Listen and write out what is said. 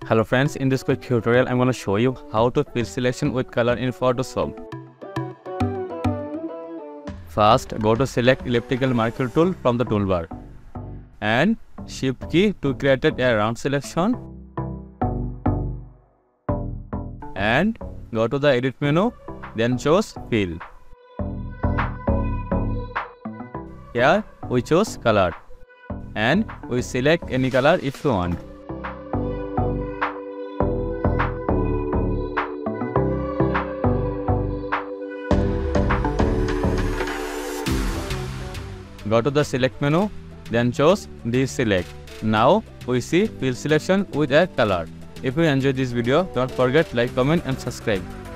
Hello friends, in this quick tutorial I'm going to show you how to fill selection with color in Photoshop. First, go to select elliptical marker tool from the toolbar and shift key to create a round selection and go to the edit menu, then choose fill. Here we choose color and we select any color if you want. Go to the select menu, then choose deselect. Now we see fill selection with a color. If you enjoyed this video, don't forget like, comment and subscribe.